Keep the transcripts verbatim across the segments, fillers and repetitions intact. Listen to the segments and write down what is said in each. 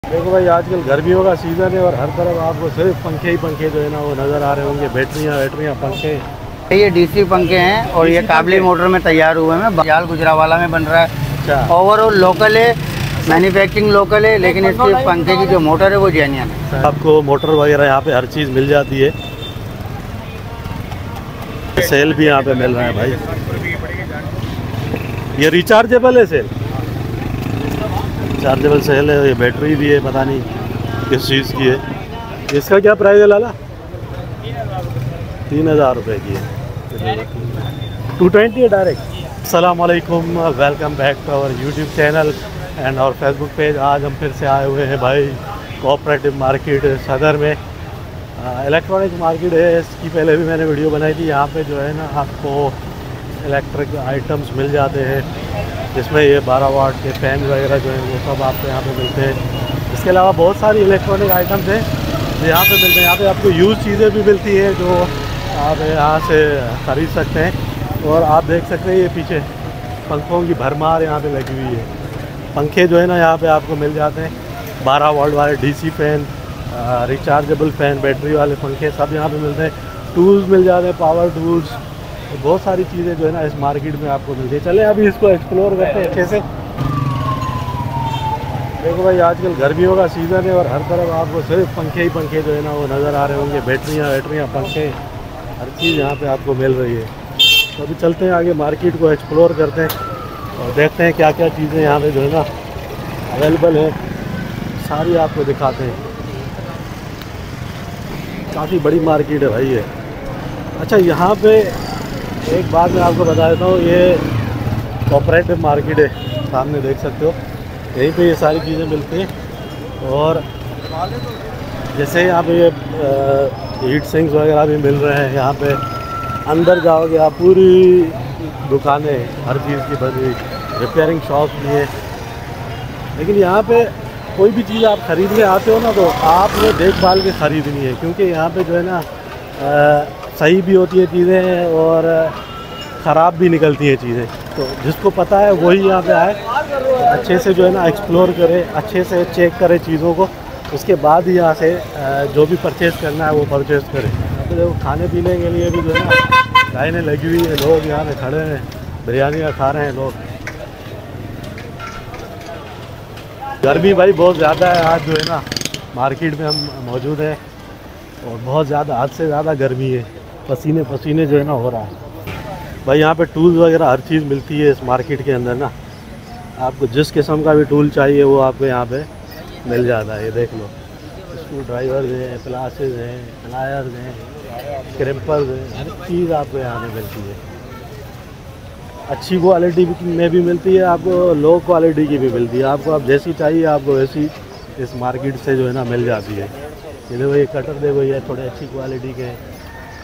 देखो भाई, आजकल गर्मियों का सीज़न है और हर तरफ आपको सिर्फ पंखे ही पंखे जो है ना वो नज़र आ रहे होंगे। बैटरियाँ बैटरियाँ पंखे। ये डीसी पंखे हैं और ये काबली मोटर में तैयार हुए हैं। बजाज गुजरावाला में बन रहा है। अच्छा, ओवरऑल लोकल है, मैन्युफैक्चरिंग लोकल है, लेकिन इसके पंखे की जो मोटर है वो जेन्युइन है। आपको मोटर वगैरह यहाँ पे हर चीज़ मिल जाती है। सेल भी यहाँ पे मिल रहा है भाई। ये रिचार्जेबल है सेल, रिचार्जेबल सेल है। ये बैटरी भी है, पता नहीं किस चीज़ की है। इसका क्या प्राइस है लाला? तीन हज़ार रुपये की है। टू ट्वेंटी है डायरेक्ट। अस्सलामुअलैकुम, welcome back to our YouTube channel and और फेसबुक पेज। आज हम फिर से आए हुए हैं भाई कोऑपरेटिव मार्केट सदर में। इलेक्ट्रॉनिक मार्केट है। इसकी पहले भी मैंने वीडियो बनाई थी। यहाँ पे जो है ना आपको इलेक्ट्रिक आइटम्स मिल जाते हैं, जिसमें ये बारह वाट के फ़ैन वगैरह जो हैं वो सब आपको यहाँ पे मिलते हैं। इसके अलावा बहुत सारी इलेक्ट्रॉनिक आइटम्स हैं जो यहाँ पे मिलते हैं। यहाँ पे आपको यूज़ चीज़ें भी मिलती है जो आप यहाँ से ख़रीद सकते हैं। और आप देख सकते हैं ये पीछे पंखों की भरमार यहाँ पे लगी हुई है। पंखे जो है ना यहाँ पे आपको मिल जाते हैं। बारह वोल्ट वाले DC fan, rechargeable fan, battery वाले पंखे सब यहाँ पे मिलते हैं। टूल्स मिल जाते हैं, पावर टूल्स, बहुत सारी चीज़ें जो है ना इस मार्केट में आपको मिलती है। चलें अभी इसको एक्सप्लोर करते हैं अच्छे से। देखो भाई, आजकल गर्मियों का सीज़न है और हर तरफ आपको सिर्फ पंखे ही पंखे जो है ना वो नज़र आ रहे होंगे। बैटरियाँ बैटरियाँ पंखे, हर चीज़ यहाँ पे आपको मिल रही है। तो अभी चलते हैं आगे, मार्केट को एक्सप्लोर करते हैं और देखते हैं क्या क्या चीज़ें यहाँ पे जो है ना अवेलेबल है, सारी आपको दिखाते हैं। काफ़ी बड़ी मार्केट है भाई ये। अच्छा, यहाँ पे एक बात मैं आपको बता देता हूँ, ये कोऑपरेटिव मार्केट है, सामने देख सकते हो। यहीं पे ये सारी चीज़ें मिलती हैं। और जैसे यहाँ पे ये हीट सिंक्स वगैरह भी मिल रहे हैं। यहाँ पे अंदर जाओगे आप, पूरी दुकानें हर चीज़ की बनी हुई, रिपेयरिंग शॉप भी है। लेकिन यहाँ पे कोई भी चीज़ आप ख़रीदने आते हो ना तो आपने देखभाल के ख़रीदनी है, क्योंकि यहाँ पे जो है ना आ, सही भी होती है चीज़ें और ख़राब भी निकलती हैं चीज़ें। तो जिसको पता है वही यहाँ पे आए, अच्छे से जो है ना एक्सप्लोर करे, अच्छे से चेक करे चीज़ों को, उसके बाद ही यहाँ से जो भी परचेज़ करना है वो परचेज़ करे। तो देखो, खाने पीने के लिए भी जो है ना लाइनें लगी हुई है, लोग यहाँ पे खड़े हैं, बिरयानियाँ खा रहे हैं लोग। गर्मी भाई बहुत ज़्यादा है। आज जो है ना मार्केट में हम मौजूद हैं और बहुत ज़्यादा, हद से ज़्यादा गर्मी है। पसीने पसीने जो है ना हो रहा है भाई। यहाँ पे टूल्स वगैरह हर चीज़ मिलती है इस मार्केट के अंदर ना। आपको जिस किस्म का भी टूल चाहिए वो आपको यहाँ पे मिल जाता है। ये देख लो, स्क्रू ड्राइवर्स हैं, प्लासेस हैं, प्लायर्स हैं, क्रिम्पर्स हैं, हर चीज़ आपको यहाँ पे मिलती है। अच्छी क्वालिटी में भी मिलती है, आपको लो क्वालिटी की भी मिलती है। आपको अब जैसी चाहिए आपको वैसी इस मार्केट से जो है ना मिल जाती है। ये देखो, ये कटर देखो, ये थोड़े अच्छी क्वालिटी के हैं।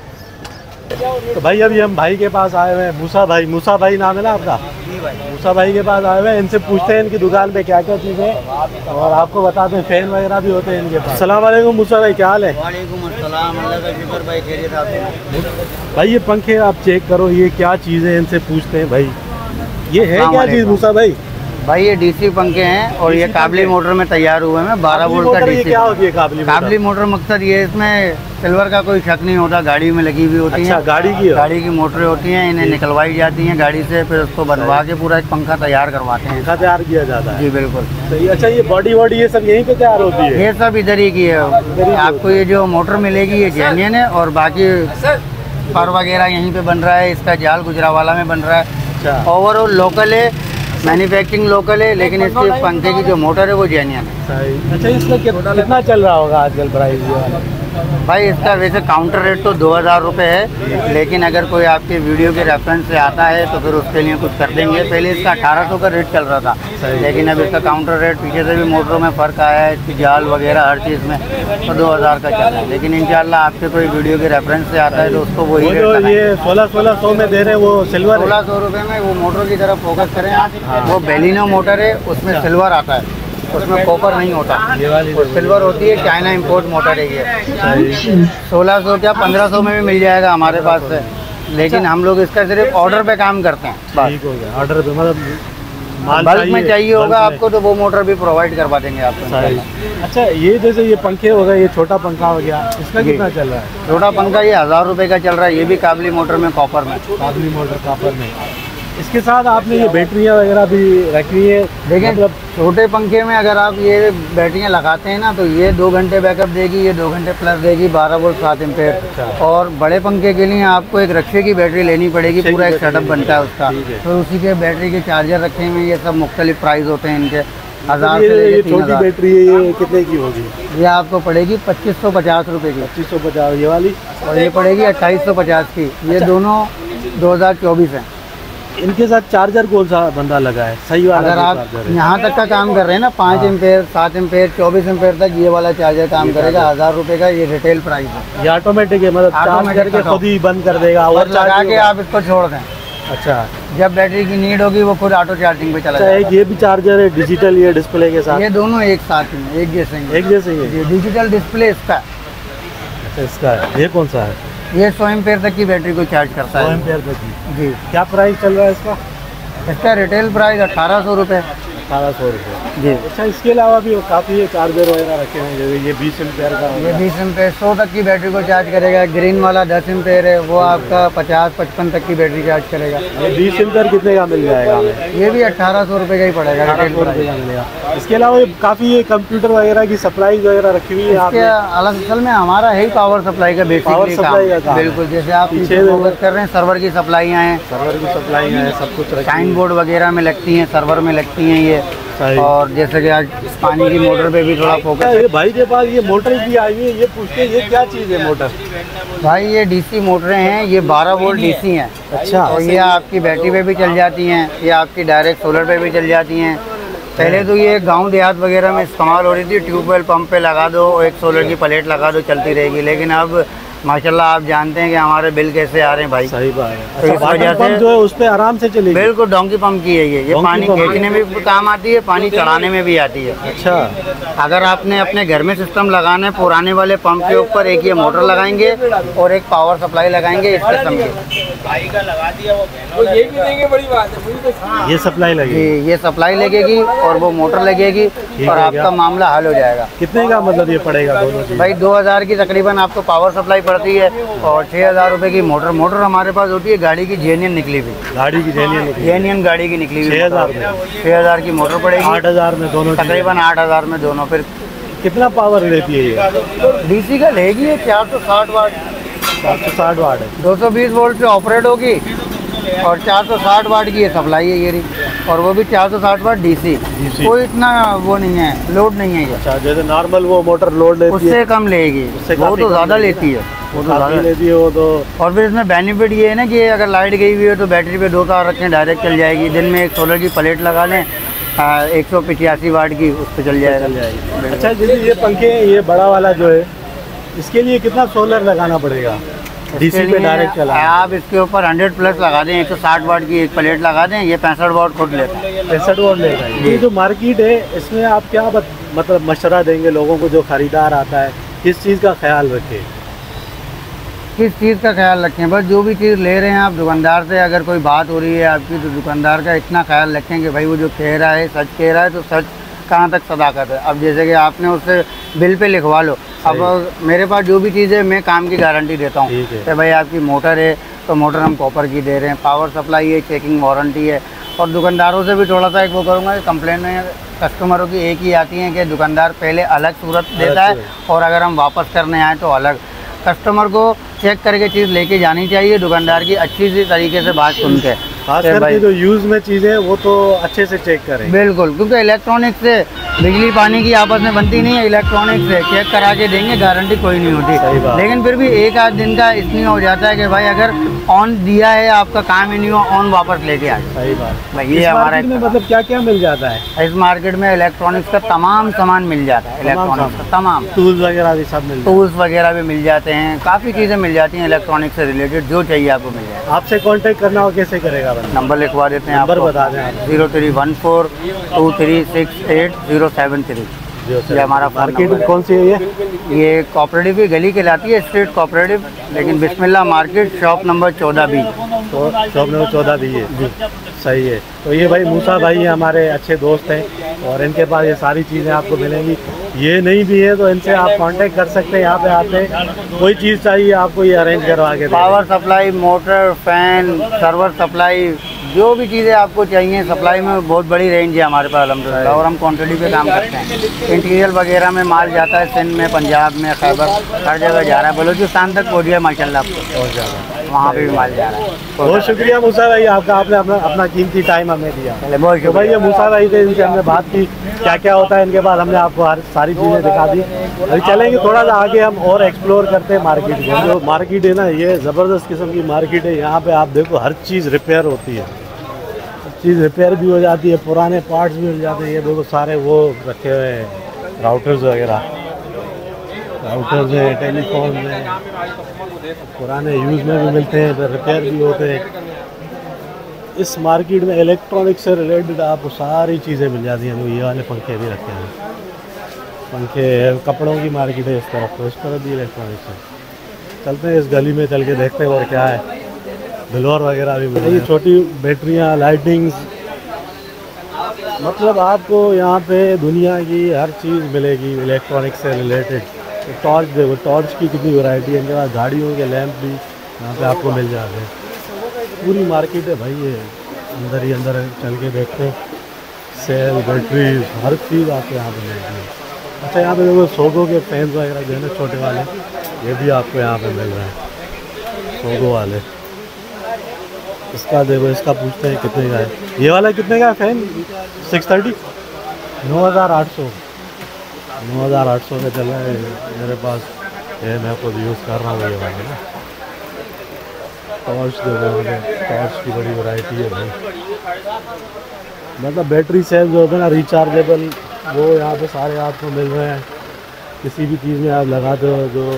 तो भाई अभी हम भाई के पास आए हुए हैं, मूसा भाई। मूसा भाई नाम है ना आपका? जी भाई। मूसा भाई के पास आए हुए हैं। इनसे पूछते हैं इनकी दुकान पे क्या क्या चीज़ें हैं और आपको बताते हैं। फ़ैन वगैरह भी होते हैं इनके पास। अस्सलाम वालेकुम मूसा भाई, क्या हाल है? वालेकुम अस्सलाम, अल्लाह का शुक्र भाई, खैरियत आपको? भाई ये पंखे आप चेक करो, ये क्या चीज़ें हैं, इनसे पूछते हैं भाई। ये है क्या चीज़ मूसा भाई? भाई ये डीसी पंखे हैं और ये काबली मोटर में तैयार हुए हैं। बारह वोल्ट का डीसी। क्या होती है काबली मोटर? काबली मोटर मकसद ये, इसमें सिल्वर का कोई शक नहीं होता, गाड़ी में लगी हुई होती है। अच्छा, गाड़ी की गाड़ी की मोटरें होती हैं, इन्हें निकलवाई जाती हैं गाड़ी से, फिर उसको बनवा के पूरा एक पंखा तैयार करवाते हैं। पंखा तैयार किया जाता है? जी बिल्कुल सही। अच्छा, ये बॉडी वॉडी ये सब यहीं पे तैयार होती है? ये सब इधर ही की है। आपको ये जो मोटर मिलेगी ये जेन्युइन है और बाकी पर वगैरह यहीं पे बन रहा है। इसका जाल गुजरावाला में बन रहा है। अच्छा, ओवरऑल लोकल है, मैन्युफैक्चरिंग लोकल है, लेकिन इसके पंखे की जो मोटर है वो जेन्युइन है। सही। अच्छा, इसका कितना चल रहा होगा आजकल प्राइस ये वाला? भाई इसका वैसे काउंटर रेट तो दो हज़ार रुपये है, लेकिन अगर कोई आपके वीडियो के रेफरेंस से आता है तो फिर उसके लिए कुछ कर देंगे। पहले इसका अठारह सौ का रेट चल रहा था, लेकिन अब इसका काउंटर रेट, पीछे से भी मोटरों में फ़र्क आया है, इसकी जाल वगैरह हर चीज़ में, तो दो हज़ार का चल रहा है। लेकिन इंशाल्लाह आपके कोई वीडियो के रेफरेंस से आता है तो उसको वही रेट। ये सोलह सोलह सौ में दे रहे हैं वो सिल्वर? सोलह सौ रुपये में। वो मोटर की तरफ फोकस करें आप, वो बेलिनो मोटर है, उसमें सिल्वर आता है, उसमें कॉपर नहीं होता। ये वाली सिल्वर होती है, चाइना इंपोर्ट मोटर है ये। सोलह सौ क्या पंद्रह सौ में भी मिल जाएगा हमारे पास से, लेकिन हम लोग इसका सिर्फ ऑर्डर पे काम करते हैं। ठीक हो गया, ऑर्डर पे मतलब माल बल्क में चाहिए होगा बल्क में। आपको तो वो मोटर भी प्रोवाइड करवा देंगे आपको। सही। अच्छा ये जैसे ये पंखे हो गए, ये छोटा पंखा हो गया, इसका जी। कितना चल रहा है? छोटा पंखा ये हज़ार रुपये का चल रहा है, ये भी काबली मोटर में कॉपर में। काबली मोटर कॉपर में। इसके साथ आपने ये बैटरियाँ वगैरह भी रखी है। देखिए मतलब छोटे पंखे में अगर आप ये बैटरियाँ लगाते हैं ना तो ये दो घंटे बैकअप देगी, ये दो घंटे प्लस देगी, बारह वोल्ट सात एम्पेयर। अच्छा। और बड़े पंखे के लिए आपको एक रक्शे की बैटरी लेनी पड़ेगी, रक्शे की पूरा एक बैटरी सेटअप बनता है उसका। ठीक है। तो उसी के बैटरी के चार्जर रखे हुए हैं, ये सब मुख्तलिफ प्राइस होते हैं इनके। हज़ार ये, से ये लेके तीन छोटी हज़ार बैटरी है, ये कितने की होगी? ये आपको पड़ेगी पच्चीस सौ पचास रुपये की, पच्चीस सौ पचास ये वाली। और ये पड़ेगी अट्ठाईस सौ पचास की। ये दोनों दो हज़ार चौबीस है। इनके साथ चार्जर कौन सा बंदा लगा है? सही वाला अगर जो आप चार्जर है? यहाँ तक का काम कर रहे हैं ना, पाँच हाँ। एम्पेयर सात एम्पेयर चौबीस एम्पेयर तक ये वाला चार्जर काम करेगा। हज़ार रुपये का ये रिटेल प्राइस है। ये ऑटोमेटिक है, मतलब चार्ज Automatic करके का खुद ही बंद कर देगा और और लगा चार्ज के आप इसको छोड़ दें, अच्छा। जब बैटरी की नीड होगी वो खुद ऑटो चार्जिंग पे चला अच्छा एक जाएगा। ये भी चार्जर है डिजिटल, ये डिस्प्ले के साथ ये दोनों एक साथ ही हैं, एक जैसे ही हैं। एक जैसे ही है? ये डिजिटल डिस्प्ले इसका है। अच्छा, इसका है। ये कौन सा है? ये सौ एम्पेयर तक की बैटरी को चार्ज करता सौ है। एम्पेयर तक की। जी, क्या प्राइस चल रहा है इसका? इसका रिटेल प्राइस अठारह सौ रुपये। अठारह सौ रुपये। जी, अच्छा इसके अलावा भी काफ़ी चार्जर वगैरह रखे हैं, जैसे ये बीस एम्पेयर का हो ये गया। बीस एम्पेयर सौ तक की बैटरी को चार्ज करेगा। ग्रीन वाला दस एम्पेयर है, वो आपका पचास पचपन तक की बैटरी चार्ज करेगा। ये बीस एम्पेयर कितने का मिल जाएगा हमें? ये भी अट्ठारह सौ रुपये का ही पड़ेगा अठारह रिटेल सौ रुपये प्राइस। का मिलेगा। इसके अलावा ये काफ़ी ये कंप्यूटर वगैरह की सप्लाई वगैरह रखी हुई है इसके आपने? अलग असल में हमारा है ही पावर सप्लाई का पावर बेसिकली सप्लाई का काम। काम। बिल्कुल, जैसे आप पीछे पीछे फोकस कर रहे हैं, सर्वर की सप्लाईयाँ हैं, सर्वर की सप्लाई है, सब कुछ रखी साइन हुई बोर्ड वगैरह में लगती हैं, सर्वर में लगती हैं ये। सही। और जैसे कि आज पानी की मोटर पे भी थोड़ा फोकस है। है। ये भाई के पास ये मोटर भी आई हुई है, ये पूछते हैं ये क्या चीज़ है मोटर? भाई ये डीसी मोटरें हैं, ये बारह वोल्ट डीसी हैं। अच्छा। और ये आपकी बैटरी पे भी चल जाती हैं, ये आपकी डायरेक्ट सोलर पे भी चल जाती हैं। पहले तो ये गांव देहात वगैरह में इस्तेमाल हो रही थी, ट्यूबवेल पंप पे लगा दो, एक सोलर की प्लेट लगा दो, चलती रहेगी। लेकिन अब माशाल्लाह आप जानते हैं कि हमारे बिल कैसे आ रहे हैं भाई। सही बात है। तो अच्छा इस वाटर वजह पंप से जो है उस पे आराम से चलेगी? बिल्कुल डोंकी पंप की है ये ये डोंकी पानी पंप। खींचने में भी काम आती है, पानी चढ़ाने में भी आती है। अच्छा। अगर आपने अपने घर में सिस्टम लगाना है, पुराने वाले पंप के ऊपर एक ये मोटर लगाएंगे और एक पावर सप्लाई लगाएंगे इस किस्म की। ये सप्लाई जी, लगेगी? ये सप्लाई लगेगी और वो मोटर लगेगी ठीक और हो आपका गया। मामला हल हो जाएगा। कितने का मतलब ये पड़ेगा दोनों चीज़? भाई दो हज़ार की तकरीबन आपको पावर सप्लाई पड़ती है और छः हज़ार रुपये की मोटर। मोटर हमारे पास होती है गाड़ी की जेन्यन निकली हुई, गाड़ी की जेन्युइन जेन्यन गाड़ी की निकली हुई। छः हज़ार में? छः हज़ार की मोटर पड़ेगी, आठ हज़ार में दोनों चीज़ें? तकरीबन आठ हज़ार में दोनों। फिर कितना पावर लेती है ये? डीसी का लेगी है चार सौ साठ वाट, सात सौ साठ वाट है। दो सौ बीस वोल्ट से ऑपरेट होगी और चार सौ साठ वाट की ये सप्लाई है ये रही, और वो भी चार सौ साठ वाट डीसी। डीसी। कोई इतना वो नहीं है, लोड नहीं है ये, अच्छा जैसे नॉर्मल वो मोटर लोड लेती है उससे कम लेगी। उससे वो काफी तो कम ज़्यादा लेगी। लेती है, वो तो काफी ज़्यादा। लेती है वो तो। और फिर इसमें बेनिफिट ये है ना कि अगर लाइट गई हुई है तो बैटरी पे दो तार रखें, डायरेक्ट चल जाएगी। दिन में एक सोलर की प्लेट लगा लें एक सौ पचासी वाट की, उस पर चल जाएगा। चल जाएगी। अच्छा जैसे ये पंखे ये बड़ा वाला जो है इसके लिए कितना सोलर लगाना पड़ेगा? डीसी पे डायरेक्ट चला? आप इसके ऊपर हंड्रेड प्लस लगा दें, एक सौ साठ वाट की एक प्लेट लगा दें, ये पैंसठ वाट खुद लेता है। पैंसठ वोल्ट लेगा ये। जो मार्केट है इसमें आप क्या बत, मतलब मशवरा देंगे लोगों को जो खरीदार आता है, किस चीज़ का ख्याल रखें? किस चीज़ का ख्याल रखें? बस जो भी चीज़ ले रहे हैं आप दुकानदार से, अगर कोई बात हो रही है आपकी तो दुकानदार का इतना ख्याल रखें कि भाई वो जो कह रहा है सच कह रहा है, तो सच कहाँ तक सदाकत है। अब जैसे कि आपने उससे बिल पे लिखवा लो, अब मेरे पास जो भी चीज़ है मैं काम की गारंटी देता हूँ ठीक है। कि भाई आपकी मोटर है तो मोटर हम कॉपर की दे रहे हैं, पावर सप्लाई है, चेकिंग वारंटी है। और दुकानदारों से भी थोड़ा सा एक वो करूँगा कि कंप्लेन में कस्टमरों की एक ही आती है कि दुकानदार पहले अलग सूरत देता है और अगर हम वापस करने आए तो अलग। कस्टमर को चेक करके चीज़ लेके जानी चाहिए, दुकानदार की अच्छी सी तरीके से बात सुन के। खास करके जो यूज़ में चीज़ें हैं वो तो अच्छे से चेक करें। बिल्कुल, क्योंकि इलेक्ट्रॉनिक से बिजली पानी की आपस में बनती नहीं है, इलेक्ट्रॉनिक से चेक करा के देंगे, गारंटी कोई नहीं सही होती। बात। लेकिन फिर भी एक आध दिन का इसलिए हो जाता है कि भाई अगर ऑन दिया है आपका काम ही नहीं हुआ, ऑन वापस लेके आ जाए। सही बात। भाई ये इस हमारा मार्केट में एक- मतलब क्या क्या मिल जाता है? इस मार्केट में इलेक्ट्रॉनिक्स का तमाम सामान मिल जाता है, इलेक्ट्रॉनिक्स का तमाम टूल्स वगैरह भी सब मिल जाते टूल्स वगैरह भी मिल जाते हैं, काफ़ी चीज़ें मिल जाती हैं इलेक्ट्रॉनिक से रिलेटेड, जो चाहिए आपको मिल जाएगा। हैं। आपसे कांटेक्ट करना हो कैसे करेगा बंदा? नंबर लिखवा देते हैं नंबर आपको, बता दें आप। Zero three one four two three six eight zero seven three. ये हमारा मार्केट कौन सी है ये? ये कोऑपरेटिव की गली कहलाती है, स्ट्रीट कोऑपरेटिव, लेकिन बिस्मिल्लाह मार्केट, शॉप नंबर चौदह बी। तो शॉप नंबर चौदह बी है, सही है। तो ये भाई मूसा भाई हमारे अच्छे दोस्त हैं और इनके पास ये सारी चीज़ें आपको मिलेंगी। ये नहीं भी है तो इनसे आप कांटेक्ट कर सकते हैं। यहाँ पे आते हैं, कोई चीज़ चाहिए आपको ये अरेंज करवा के, power supply, motor, fan, server supply, जो भी चीज़ें आपको चाहिए सप्लाई में बहुत बड़ी रेंज है हमारे पास अल्हम्दुलिल्लाह। और हम क्वांटिटी पे काम करते हैं। इंटीरियर वगैरह में माल जाता है सिंध में, पंजाब में, खैबर, हर जगह जा रहा है। बलूचिस्तान तक पहुँच गया माशाल्लाह, पहुँच जा रहा है, वहाँ पे भी माल जा रहा है। बहुत शुक्रिया मूसा भाई आपका, आपने अपना अपना कीमती टाइम हमें दिया। बहुत तो भाई ये मूसा भाई थे, इनसे हमने बात की क्या क्या होता है इनके पास, हमने आपको हर सारी चीज़ें दिखा दी। अभी चलेंगे थोड़ा सा आगे, हम और एक्सप्लोर करते हैं मार्केट को। जो मार्केट है ना, ये ज़बरदस्त किस्म की मार्केट है। यहाँ पे आप देखो हर चीज़ रिपेयर होती है, हर चीज़ रिपेयर भी हो जाती है, पुराने पार्ट्स भी मिल जाते हैं। ये देखो सारे वो रखे हुए हैं, राउटर्स वगैरह, राउटर्स हैं, टेलीफोन हैं, पुराने यूज़ में भी मिलते हैं, रिपेयर भी होते हैं। इस मार्केट में इलेक्ट्रॉनिक से रिलेटेड आपको सारी चीज़ें मिल जाती हैं। ये वाले पंखे भी रखे हैं, पंखे, कपड़ों की मार्केट है इस तरफ, तो इस तरफ भी इलेक्ट्रॉनिक्स है। चलते हैं इस गली में, चल के देखते हैं और क्या है। बिलोर वगैरह भी मिलती है, छोटी बैटरियाँ, लाइटिंग्स, मतलब आपको यहाँ पे दुनिया की हर चीज़ मिलेगी इलेक्ट्रॉनिक से रिलेटेड। तो टॉर्च देखो, टॉर्च की कितनी वैरायटी है इनके पास, गाड़ियों के लैंप भी यहाँ पे आपको मिल जाते हैं। पूरी मार्केट है भाई ये, अंदर ही अंदर चल के देखते हैं। सेल, बैटरी, हर चीज़ आपको यहाँ पे मिलती है। अच्छा यहाँ पे देखो सोगो के फैंस वगैरह जो है ना छोटे वाले, ये भी आपको यहाँ पे मिल रहे हैं, सोगो वाले। इसका देखो, इसका पूछते हैं कितने का है। ये वाला कितने का है फैन? सिक्स थर्टी, नौ हज़ार आठ सौ नौ हज़ार आठ सौ का चल रहा है मेरे पास। ये मैं खुद यूज़ कर रहा हूँ ये वाला ना। टॉर्च देखो, टॉर्च की बड़ी वैरायटी है भाई। मतलब बैटरी सेल जो होता है ना, रिचार्जेबल, वो यहाँ पे सारे आपको मिल रहे हैं। किसी भी चीज़ में आप लगाते हो, जो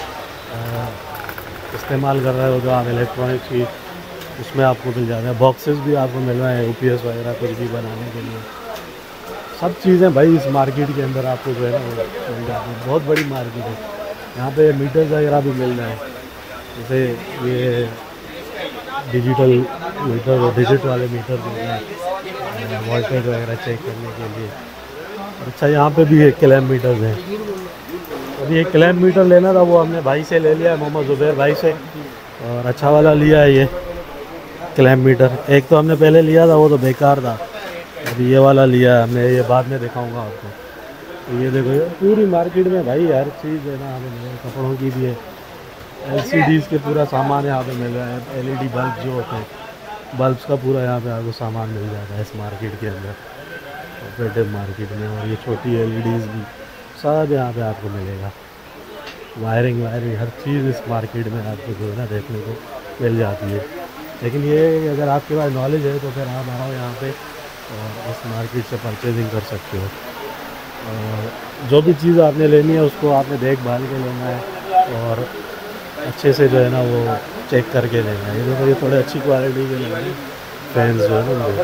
इस्तेमाल कर रहे हो, जो आप इलेक्ट्रॉनिक्स की, उसमें आपको मिल जाते हैं। बॉक्सेस भी आपको मिल रहे हैं, यूपीएस वगैरह कुछ भी बनाने के लिए। सब चीज़ें भाई इस मार्केट के अंदर आपको जो है ना मिल जाती है। बहुत बड़ी मार्केट है। यहाँ पे मीटर्स वगैरह भी मिल रहे हैं, जैसे ये डिजिटल मीटर, डिजिट वाले मीटर मिल रहे हैं वोल्टेज वगैरह चेक करने के लिए। अच्छा यहाँ पे भी एक क्लैम्प मीटर्स हैं। अभी एक क्लैम्प मीटर लेना था, वो हमने भाई से ले लिया है, मोहम्मद ज़ुबैर भाई से, और अच्छा वाला लिया है ये क्लैम्प मीटर। एक तो हमने पहले लिया था, वो तो बेकार था। अभी ये वाला लिया है हमने, ये बाद में दिखाऊंगा आपको। तो ये देखो, ये पूरी मार्केट में भाई हर चीज़ है ना, हमें कपड़ों की भी है, एलसीडीज़ के पूरा सामान यहाँ पे मिल रहा है। एलईडी बल्ब जो होते हैं, बल्ब्स का पूरा यहाँ पे आपको सामान मिल जाता है इस मार्केट के अंदर, ऑपरेटिव मार्केट में। और ये छोटी एलईडीज़ भी सब यहाँ पे आपको मिलेगा। वायरिंग वायरिंग हर चीज़ इस मार्केट में आपको जो है ना देखने को मिल जाती है। लेकिन ये अगर आपके पास नॉलेज है तो फिर आप आओ यहाँ पे और इस मार्केट से परचेजिंग कर सकते हो। और जो भी चीज़ आपने लेनी है उसको आपने देखभाल के लेना है और अच्छे से जो है ना वो चेक करके लेना है। ये देखो, ये थोड़े अच्छी क्वालिटी के लेना है फैंस जो है ना,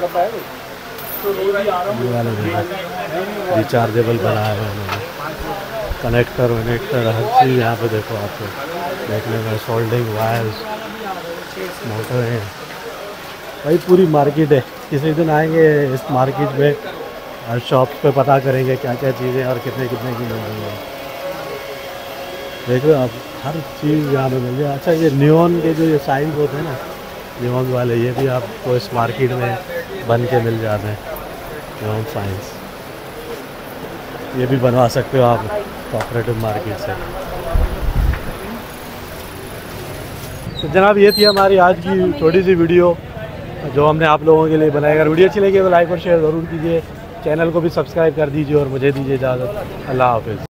ये वाले देखो रिचार्जेबल बनाया हुआ है उन्होंने, कनेक्टर वनेक्टर हर चीज़ यहाँ पे देखो आपको देखने में। सोल्डिंग वायर्स, मोटर है भाई, पूरी मार्केट है। किसी दिन आएंगे इस मार्केट में, हर शॉप्स पे पता करेंगे क्या क्या चीज़ें और कितने कितने की मिल रही है। देखो आप हर चीज़ यहाँ पे मिल जाए। अच्छा ये नियॉन के जो ये साइंस होते हैं ना, नियॉन वाले, ये भी आपको इस मार्केट में बन के मिल जाते हैं। नियॉन साइंस ये भी बनवा सकते हो आप कोऑपरेटिव मार्केट से। तो जनाब ये थी हमारी आज की छोटी सी वीडियो जो हमने आप लोगों के लिए बनाई। अगर वीडियो अच्छी लगी तो लाइक और शेयर ज़रूर कीजिए, चैनल को भी सब्सक्राइब कर दीजिए और मुझे दीजिए इजाज़त। अल्लाह हाफ़िज़।